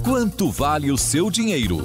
Quanto vale o seu dinheiro?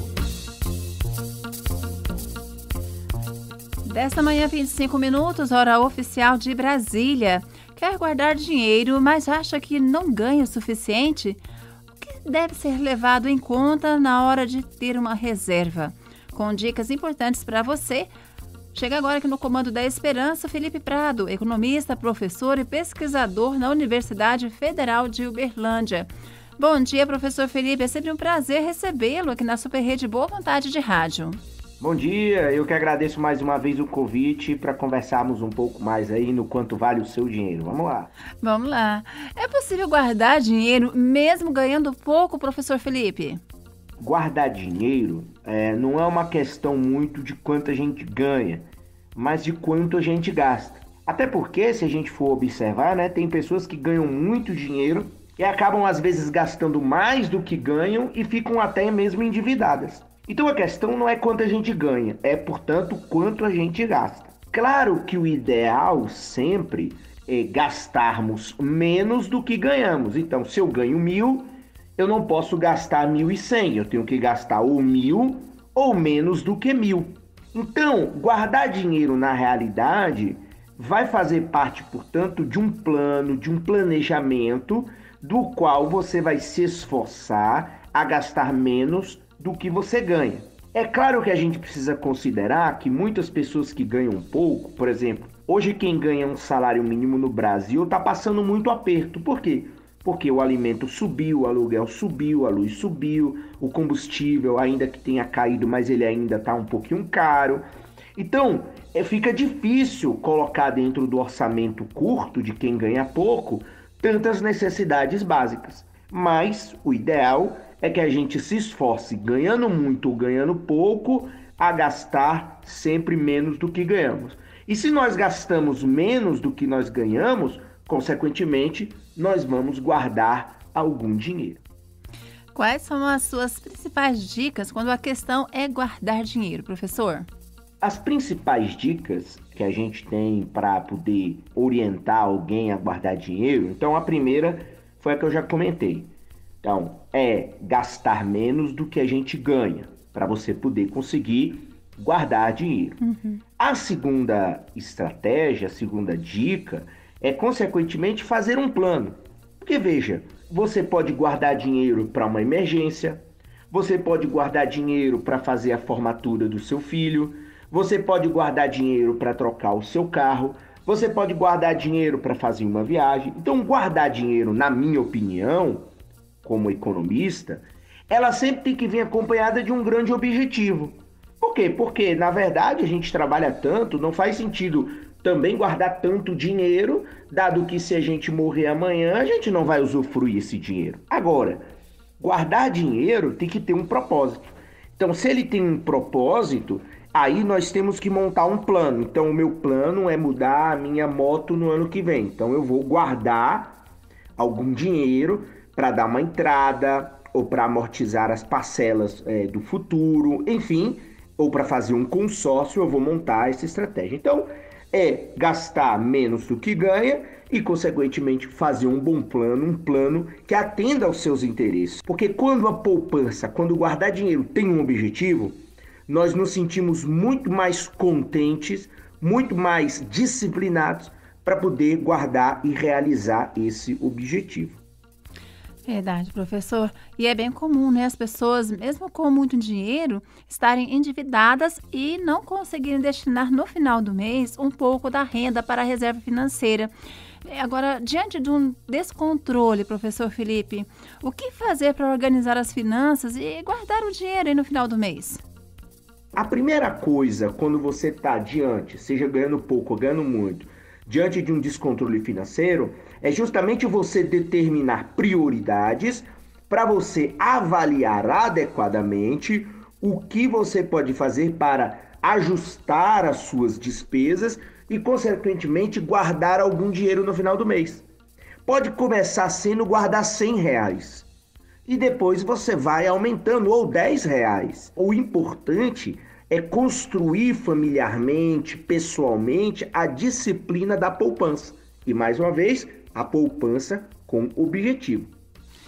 Desta manhã, 25 minutos, hora oficial de Brasília. Quer guardar dinheiro, mas acha que não ganha o suficiente? O que deve ser levado em conta na hora de ter uma reserva? Com dicas importantes para você. Chega agora aqui no Comando da Esperança, Felipe Prado, economista, professor e pesquisador na Universidade Federal de Uberlândia. Bom dia, professor Felipe. É sempre um prazer recebê-lo aqui na Super Rede Boa Vontade de Rádio. Bom dia, eu que agradeço mais uma vez o convite para conversarmos um pouco mais aí no quanto vale o seu dinheiro. Vamos lá. Vamos lá. É possível guardar dinheiro mesmo ganhando pouco, professor Felipe? Guardar dinheiro não é uma questão muito de quanto a gente ganha, mas de quanto a gente gasta. Até porque, se a gente for observar, tem pessoas que ganham muito dinheiro e acabam às vezes gastando mais do que ganham e ficam até mesmo endividadas. Então a questão não é quanto a gente ganha, é, portanto, quanto a gente gasta. Claro que o ideal sempre é gastarmos menos do que ganhamos. Então, se eu ganho 1.000, eu não posso gastar 1.100, eu tenho que gastar ou 1.000 ou menos do que 1.000. Então, guardar dinheiro na realidade vai fazer parte, portanto, de um plano, de um planejamento do qual você vai se esforçar a gastar menos do que você ganha. É claro que a gente precisa considerar que muitas pessoas que ganham pouco, por exemplo, hoje quem ganha um salário mínimo no Brasil está passando muito aperto. Por quê? Porque o alimento subiu, o aluguel subiu, a luz subiu, o combustível ainda que tenha caído, mas ele ainda está um pouquinho caro. Então, fica difícil colocar dentro do orçamento curto de quem ganha pouco tantas necessidades básicas. Mas o ideal é que a gente se esforce, ganhando muito ou ganhando pouco, a gastar sempre menos do que ganhamos. E se nós gastamos menos do que nós ganhamos, consequentemente, nós vamos guardar algum dinheiro. Quais são as suas principais dicas quando a questão é guardar dinheiro, professor? As principais dicas que a gente tem para poder orientar alguém a guardar dinheiro, então a primeira foi a que eu já comentei. Então, é gastar menos do que a gente ganha, para você poder conseguir guardar dinheiro. A segunda estratégia, a segunda dica, é, consequentemente, fazer um plano. Porque, veja, você pode guardar dinheiro para uma emergência, você pode guardar dinheiro para fazer a formatura do seu filho, você pode guardar dinheiro para trocar o seu carro, você pode guardar dinheiro para fazer uma viagem. Então, guardar dinheiro, na minha opinião, como economista, ela sempre tem que vir acompanhada de um grande objetivo. Por quê? Porque, na verdade, a gente trabalha tanto, não faz sentido também guardar tanto dinheiro, dado que se a gente morrer amanhã, a gente não vai usufruir esse dinheiro. Agora, guardar dinheiro tem que ter um propósito. Então, se ele tem um propósito, aí nós temos que montar um plano. Então, o meu plano é mudar a minha moto no ano que vem. Então, eu vou guardar algum dinheiro para dar uma entrada, ou para amortizar as parcelas do futuro, enfim, ou para fazer um consórcio, eu vou montar essa estratégia. Então, é gastar menos do que ganha e, consequentemente, fazer um bom plano, um plano que atenda aos seus interesses. Porque quando a poupança, quando guardar dinheiro tem um objetivo, nós nos sentimos muito mais contentes, muito mais disciplinados para poder guardar e realizar esse objetivo. Verdade, professor. E é bem comum, as pessoas, mesmo com muito dinheiro, estarem endividadas e não conseguirem destinar no final do mês um pouco da renda para a reserva financeira. Agora, diante de um descontrole, professor Felipe, o que fazer para organizar as finanças e guardar o dinheiro aí no final do mês? A primeira coisa, quando você está diante, seja ganhando pouco ou ganhando muito, diante de um descontrole financeiro, é justamente você determinar prioridades para você avaliar adequadamente o que você pode fazer para ajustar as suas despesas e, consequentemente, guardar algum dinheiro no final do mês. Pode começar sendo guardar R$100 e depois você vai aumentando, ou R$10. O importante é construir familiarmente, pessoalmente, a disciplina da poupança. E, mais uma vez, a poupança com objetivo.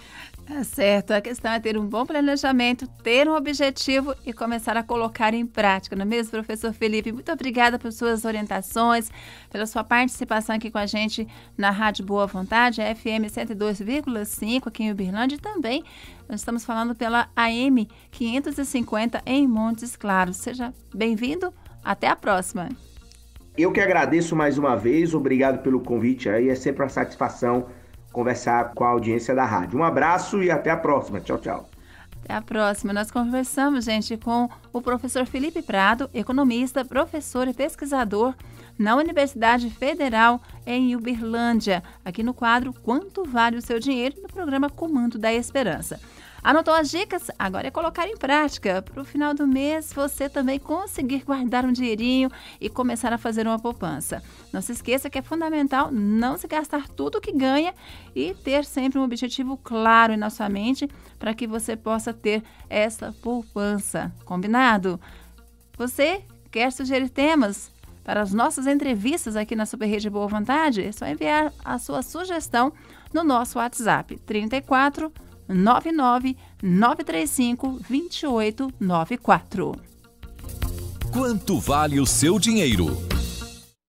É certo, a questão é ter um bom planejamento, ter um objetivo e começar a colocar em prática, não é mesmo, professor Felipe? Muito obrigada por suas orientações, pela sua participação aqui com a gente na Rádio Boa Vontade, FM 102,5 aqui em Uberlândia, e também nós estamos falando pela AM 550 em Montes Claros. Seja bem-vindo, até a próxima. Eu que agradeço mais uma vez, obrigado pelo convite aí, é sempre uma satisfação conversar com a audiência da rádio. Um abraço e até a próxima. Tchau, tchau. Até a próxima. Nós conversamos, gente, com o professor Felipe Prado, economista, professor e pesquisador na Universidade Federal em Uberlândia, aqui no quadro Quanto Vale o Seu Dinheiro, no programa Comando da Esperança. Anotou as dicas? Agora é colocar em prática. Para o final do mês, você também conseguir guardar um dinheirinho e começar a fazer uma poupança. Não se esqueça que é fundamental não se gastar tudo que ganha e ter sempre um objetivo claro na sua mente para que você possa ter essa poupança. Combinado? Você quer sugerir temas para as nossas entrevistas aqui na Super Rede Boa Vontade? É só enviar a sua sugestão no nosso WhatsApp 34 99 935 2894. Quanto vale o seu dinheiro?